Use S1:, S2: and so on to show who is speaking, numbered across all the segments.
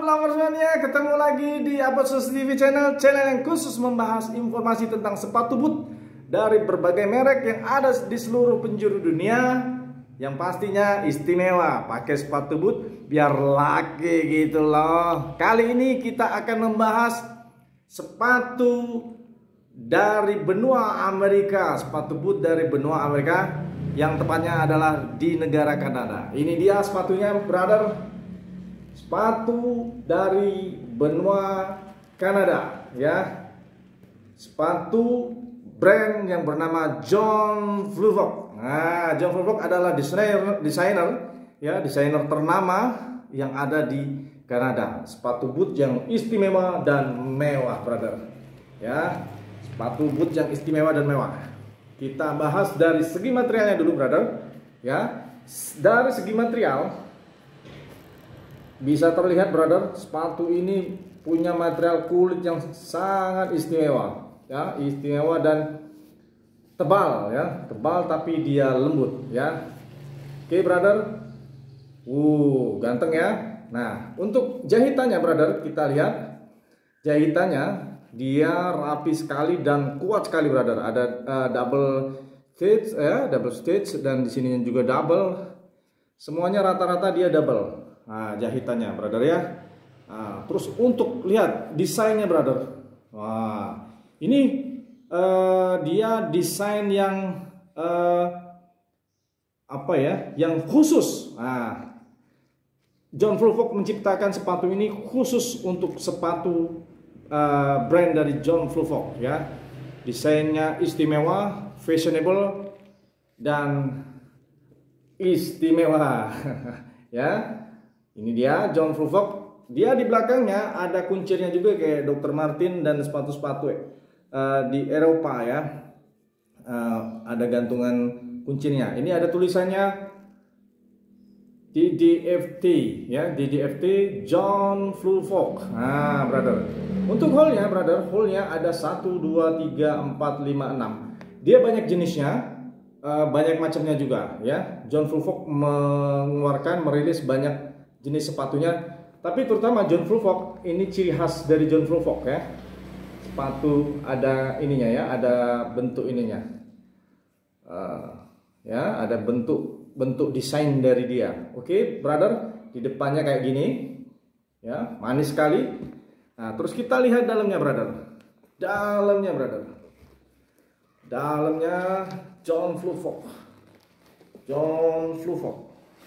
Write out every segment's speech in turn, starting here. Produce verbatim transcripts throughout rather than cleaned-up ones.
S1: lovers mania, ketemu lagi di Abotsus T V channel, channel yang khusus membahas informasi tentang sepatu boot dari berbagai merek yang ada di seluruh penjuru dunia, yang pastinya istimewa. Pakai sepatu boot biar laki gitu loh. Kali ini kita akan membahas sepatu dari benua Amerika, sepatu boot dari benua Amerika, yang tepatnya adalah di negara Kanada. Ini dia sepatunya, brother. Sepatu dari benua Kanada, ya. Sepatu brand yang bernama John Fluevog. Nah, John Fluevog adalah desainer, desainer, ya, desainer ternama yang ada di Kanada. Sepatu boot yang istimewa dan mewah, brother. Ya, sepatu boot yang istimewa dan mewah. Kita bahas dari segi materialnya dulu, brother. Ya, dari segi material bisa terlihat, brother, sepatu ini punya material kulit yang sangat istimewa, ya, istimewa dan tebal, ya, tebal tapi dia lembut, ya. Oke, brother, uh, ganteng ya. Nah, untuk jahitannya, brother, kita lihat jahitannya, dia rapi sekali dan kuat sekali, brother. Ada uh, double stitch, ya, double stitch, dan di sininya juga double. Semuanya rata-rata dia double. Nah, jahitannya, brother, ya. Nah, terus untuk lihat desainnya, brother. Wah, ini uh, dia desain yang uh, apa ya? Yang khusus. Nah, John Fluevog menciptakan sepatu ini khusus untuk sepatu uh, brand dari John Fluevog, ya. Desainnya istimewa, fashionable, dan istimewa. Ya. Ini dia John Fluevog. Dia di belakangnya ada kuncirnya juga kayak dokter Martin dan sepatu-sepatu uh, di Eropa, ya. Uh, ada gantungan kuncinya. Ini ada tulisannya D D F T, ya, D D F T John Fluevog. Nah, brother. Untuk hole-nya, brother, hole-nya ada satu, dua, tiga, empat, lima, enam. Dia banyak jenisnya, uh, banyak macamnya juga, ya. John Fluevog mengeluarkan, merilis banyak jenis sepatunya, tapi terutama John Fluevog ini ciri khas dari John Fluevog, ya. Sepatu ada ininya, ya, ada bentuk ininya, uh, ya, ada bentuk bentuk desain dari dia. Oke, brother, di depannya kayak gini, ya, manis sekali. Nah, terus kita lihat dalamnya, brother. Dalamnya, brother. Dalamnya John Fluevog. John Fluevog.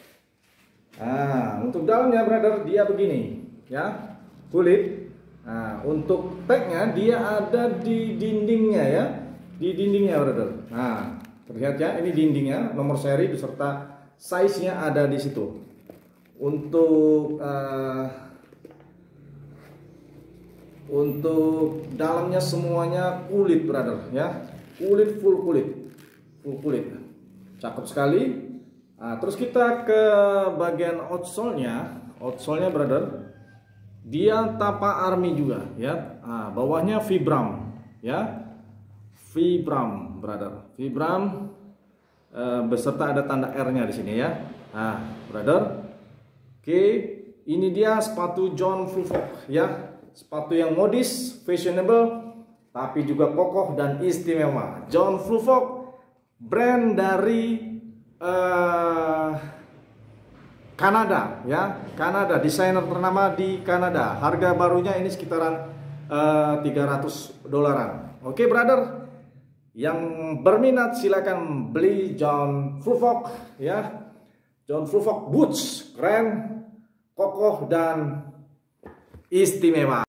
S1: Nah, untuk dalamnya, brother, dia begini, ya, kulit. Nah, untuk tagnya dia ada di dindingnya, ya, di dindingnya, brother. Nah, terlihat ya, ini dindingnya, nomor seri beserta size-nya ada di situ. Untuk uh, untuk dalamnya semuanya kulit, brother, ya, kulit, full kulit, full kulit, cakep sekali. Nah, terus kita ke bagian outsole-nya, outsole-nya, brother, dia Tapa Army juga, ya. Nah, bawahnya Vibram, ya, Vibram, brother, Vibram, eh, beserta ada tanda R-nya di sini, ya. Nah, brother, oke, ini dia sepatu John Fluevog, ya, sepatu yang modis, fashionable, tapi juga kokoh dan istimewa. John Fluevog, brand dari Uh, Kanada, ya, Kanada, desainer ternama di Kanada. Harga barunya ini sekitaran uh, tiga ratus dolaran. Oke, brother, yang berminat silakan beli John Fluevog, ya. John Fluevog boots, keren, kokoh dan istimewa.